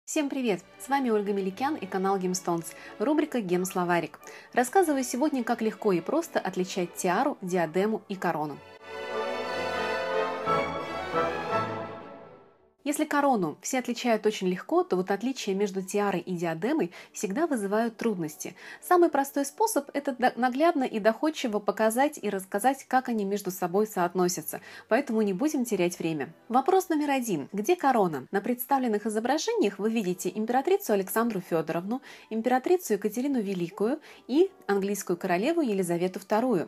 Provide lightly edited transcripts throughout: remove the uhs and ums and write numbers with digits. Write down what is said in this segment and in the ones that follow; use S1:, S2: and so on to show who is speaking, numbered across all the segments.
S1: Всем привет! С вами Ольга Меликян и канал Gemstones, рубрика Гемсловарик. Рассказываю сегодня, как легко и просто отличать тиару, диадему и корону. Если корону все отличают очень легко, то вот отличия между тиарой и диадемой всегда вызывают трудности. Самый простой способ – это наглядно и доходчиво показать и рассказать, как они между собой соотносятся, поэтому не будем терять время. Вопрос номер один. Где корона? На представленных изображениях вы видите императрицу Александру Федоровну, императрицу Екатерину Великую и английскую королеву Елизавету II.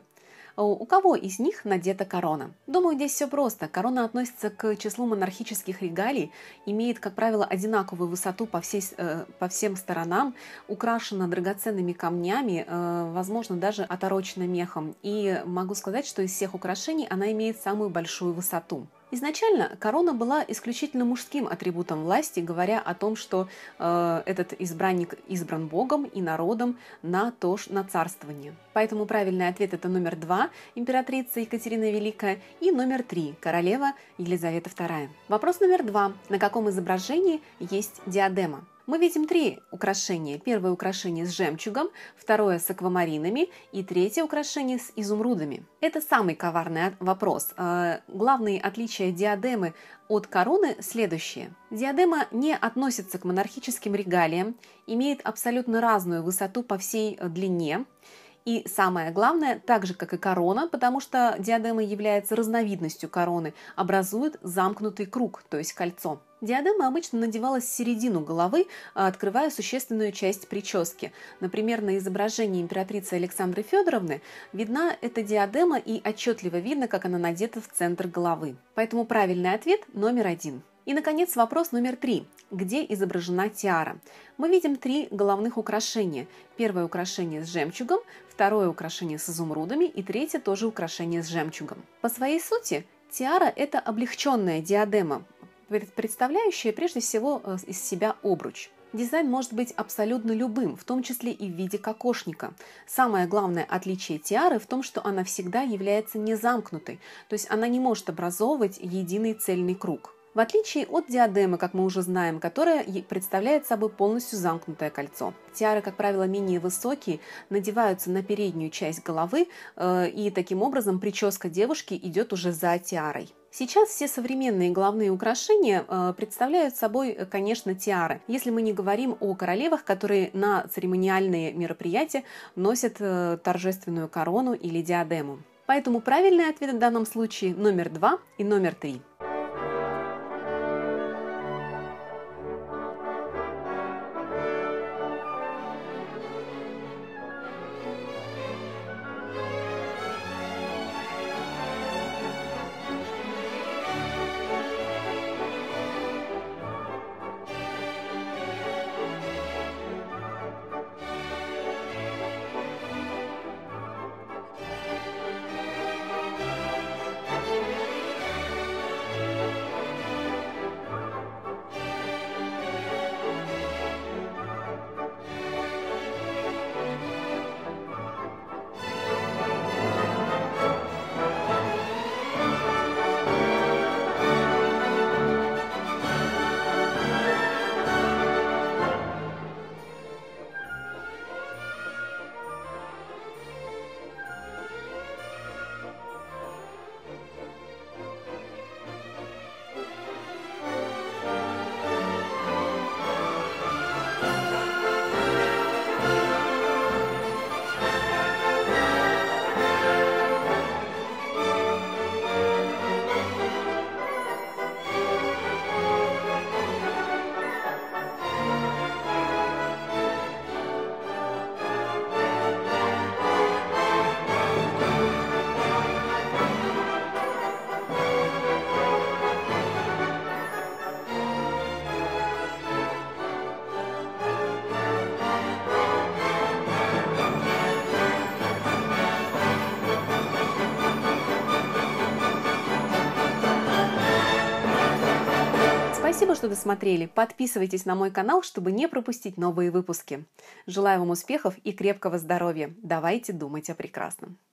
S1: У кого из них надета корона? Думаю, здесь все просто. Корона относится к числу монархических регалий, имеет, как правило, одинаковую высоту по всем сторонам, украшена драгоценными камнями, возможно, даже оторочена мехом. И могу сказать, что из всех украшений она имеет самую большую высоту. Изначально корона была исключительно мужским атрибутом власти, говоря о том, что этот избранник избран Богом и народом на царствование. Поэтому правильный ответ – это номер 2, императрица Екатерина Великая, и номер 3, королева Елизавета II. Вопрос номер 2. На каком изображении есть диадема? Мы видим три украшения. Первое украшение с жемчугом, второе с аквамаринами и третье украшение с изумрудами. Это самый коварный вопрос. Главные отличия диадемы от короны следующие. Диадема не относится к монархическим регалиям, имеет абсолютно разную высоту по всей длине. И самое главное, так же как и корона, потому что диадема является разновидностью короны, образует замкнутый круг, то есть кольцо. Диадема обычно надевалась в середину головы, открывая существенную часть прически. Например, на изображении императрицы Александры Федоровны видна эта диадема и отчетливо видно, как она надета в центр головы. Поэтому правильный ответ номер 1. И, наконец, вопрос номер 3. Где изображена тиара? Мы видим три головных украшения. Первое украшение с жемчугом, второе украшение с изумрудами и третье тоже украшение с жемчугом. По своей сути, тиара – это облегченная диадема, представляющая прежде всего из себя обруч. Дизайн может быть абсолютно любым, в том числе и в виде кокошника. Самое главное отличие тиары в том, что она всегда является незамкнутой, то есть она не может образовывать единый цельный круг. В отличие от диадемы, как мы уже знаем, которая представляет собой полностью замкнутое кольцо. Тиары, как правило, менее высокие, надеваются на переднюю часть головы, и таким образом прическа девушки идет уже за тиарой. Сейчас все современные головные украшения представляют собой, конечно, тиары, если мы не говорим о королевах, которые на церемониальные мероприятия носят торжественную корону или диадему. Поэтому правильный ответ в данном случае номер 2 и номер 3. Спасибо, что досмотрели. Подписывайтесь на мой канал, чтобы не пропустить новые выпуски. Желаю вам успехов и крепкого здоровья. Давайте думать о прекрасном.